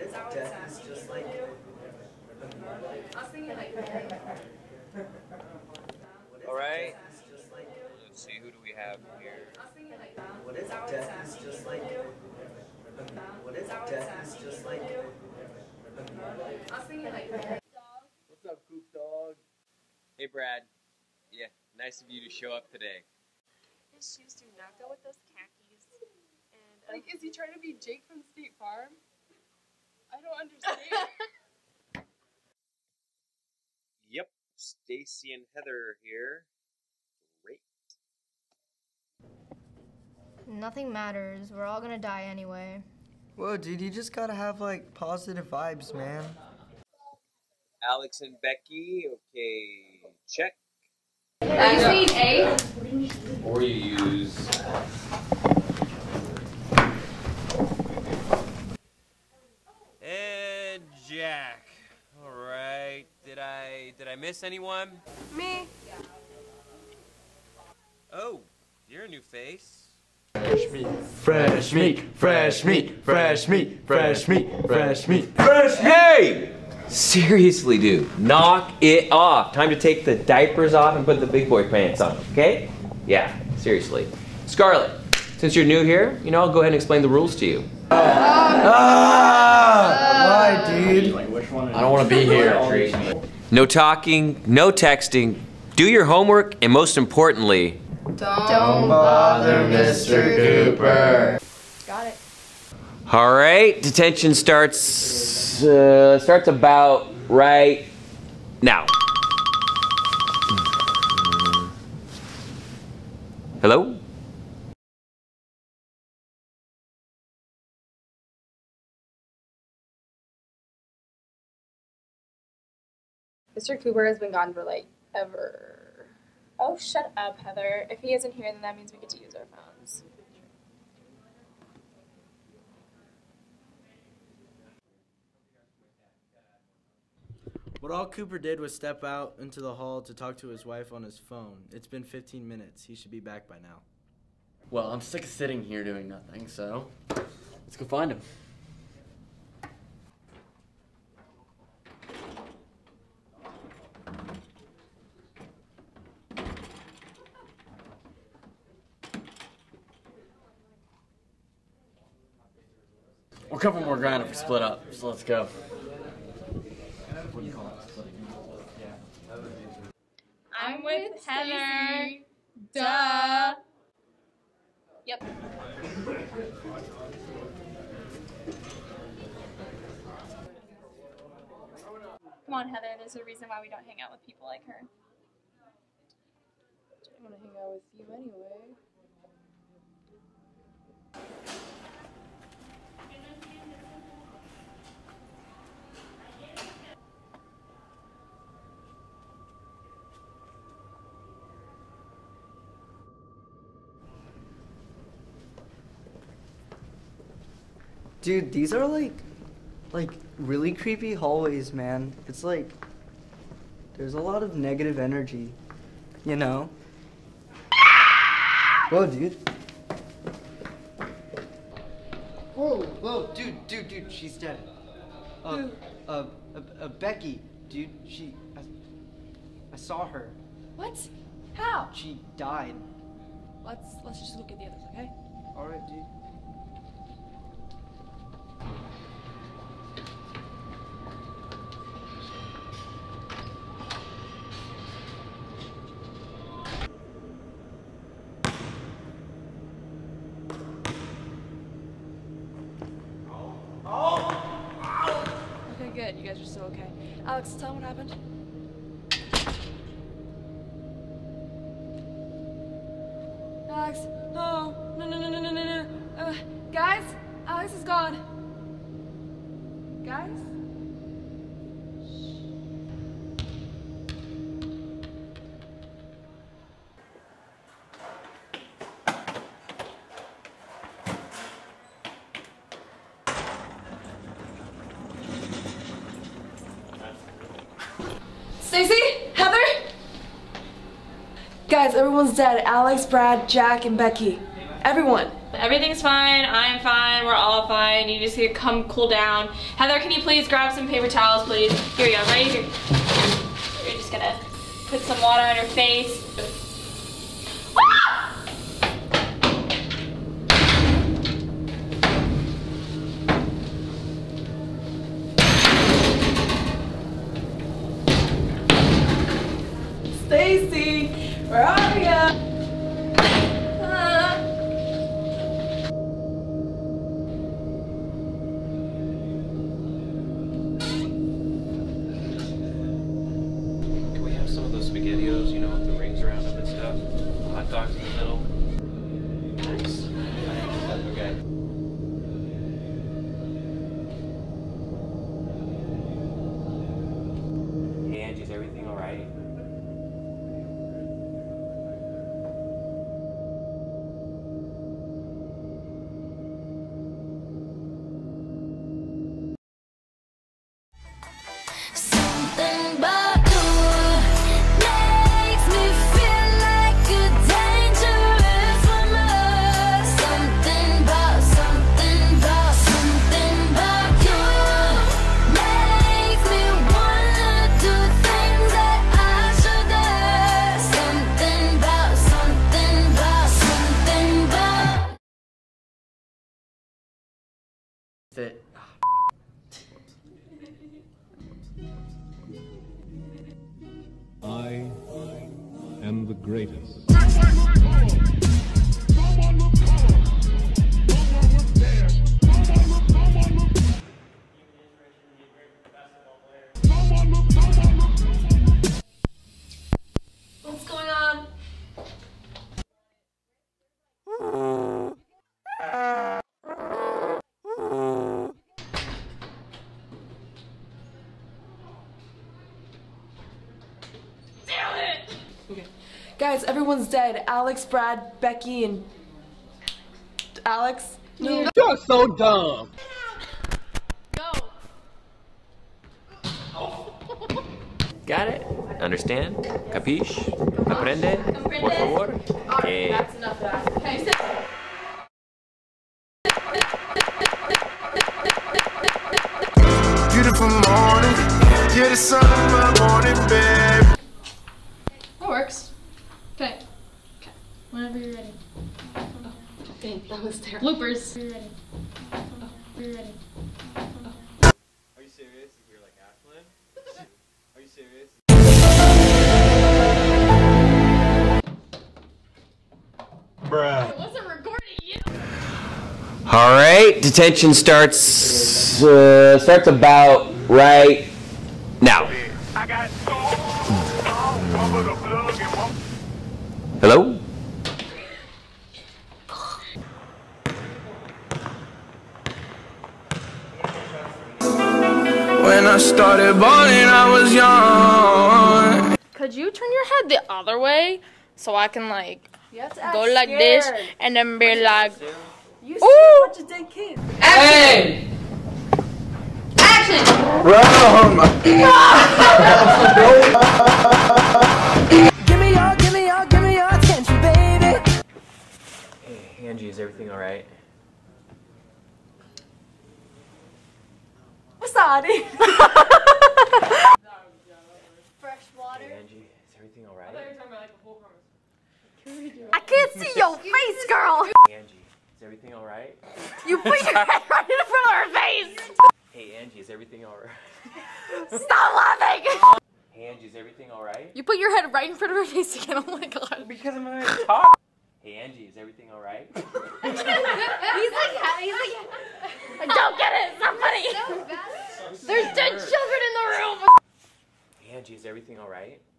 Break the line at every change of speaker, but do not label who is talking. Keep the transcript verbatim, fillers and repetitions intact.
if death is just like...
I was thinking like...
Alright, let's see, who do we have here?
What if death is just like... What if death is just like...
I was thinking like...
What's up, Coop Dog? Hey, Brad. Yeah, nice of you to show up today.
His shoes do not go with those khakis. And um,
Like, is he trying to be Jake from State Farm? I don't understand.
Yep, Stacy and Heather here. Great.
Nothing matters. We're all gonna die anyway.
Whoa, dude, you just gotta have, like, positive vibes, man.
Alex and Becky, okay, check.
Are you saying A?
Or you use... And Jack. All right. Did I did I miss anyone?
Me.
Oh, you're a new face.
Fresh meat, fresh meat, fresh meat, fresh meat, fresh meat, fresh meat, fresh meat.
Hey! Seriously, dude, knock it off. Time to take the diapers off and put the big boy pants on, okay? Yeah, seriously. Scarlett, since you're new here, you know, I'll go ahead and explain the rules to you.
Ah! Why, dude?
I don't want to be here.
No talking, no texting, do your homework, and most importantly,
Don't
Bother Mister Cooper.
Got it.
all right, detention starts uh, starts about right now. Hello?
Mister Cooper has been gone for like ever. Oh, shut up, Heather. If he isn't here, then that means we get to use our phones.
What all Cooper did was step out into the hall to talk to his wife on his phone. It's been fifteen minutes. He should be back by now.
Well, I'm sick of sitting here doing nothing, so let's go find him. We're a couple more grand if we split up, so let's go.
I'm with Heather. Duh. Yep. Come on, Heather. There's a reason why we don't hang out with people like her.
I want to hang out with you anyway.
Dude, these are like, like really creepy hallways, man. It's like, there's a lot of negative energy, you know? Whoa, dude. Whoa, whoa, dude, dude, dude, she's dead. Uh, uh, uh, uh, Becky, dude, she, I, I saw her.
What? How?
She died.
Let's let's just look at the others, okay?
All right, dude.
Okay, good. You guys are still okay. Alex, tell them what happened. Alex, no, no, no, no, no, no, no, no. Uh, guys, Alex is gone. Guys? Stacy? Heather? Guys, everyone's dead. Alex, Brad, Jack, and Becky. Everyone.
Everything's fine, I'm fine, we're all fine. You just need to come cool down. Heather, can you please grab some paper towels, please? Here we go, right here. You're just gonna put some water on your face. Ah! Stacy, where are ya?
SpaghettiOs, you know, with the rings around them and stuff. Hot dogs in the middle. Nice. Okay. Hey Angie, is everything alright?
Fit.
I am the greatest.
What's going on?
Okay. Guys, everyone's dead. Alex, Brad, Becky, and Alex. No.
You're so dumb.
Go.
Got it? Understand? Capiche? Comprende? Por favor? Okay.
That's enough of that. Okay, sit.
Beautiful morning. You're the sun of my morning, babe.
That works. Okay. Okay. Whenever you're ready. Oh, dang, that was terrible. Bloopers. You're ready. Oh, you're ready. Oh.
Are you serious? You're like Ashlyn? Are you serious?
Bruh.
I wasn't recording you.
All right, detention starts uh, starts about right now. Hello?
When I started balling, I was young.
Could you turn your head the other way so I can like go like
scared.
this and then be like,
You
ooh.
see a bunch of dead kids.
Action! Action!
Give me your, give me your, give me your attention, baby.
Hey, Angie, is everything all right?
Wasabi.
Fresh water.
Hey, Angie, is everything all right?
I can't see your face, girl.
Angie, is everything all right?
You put your head right in front of her face.
Hey, Angie, is everything all right?
Stop laughing.
Hey, Angie, is everything all right?
You put your head right in front of her face again. Oh my god.
Because I'm gonna talk. Hey, Angie, is everything all right?
He's like, he's like, I don't get it. It's not funny. There's dead children in the room.
Hey, Angie, is everything all right?